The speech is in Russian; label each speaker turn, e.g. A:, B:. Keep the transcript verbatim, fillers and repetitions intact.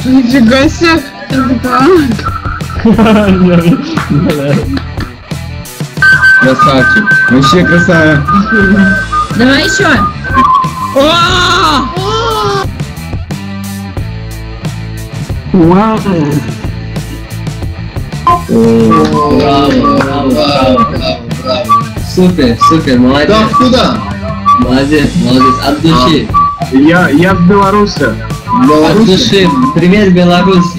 A: Нифига себе.
B: Красавчик. Вообще красавец.
C: Давай еще.
D: Вау.
B: Браво, браво, браво, браво. Супер, супер, молодец.
E: Да, куда?
B: Молодец, молодец, от души.
D: Я, я в Беларуси.
B: От души. Привет, Беларусь.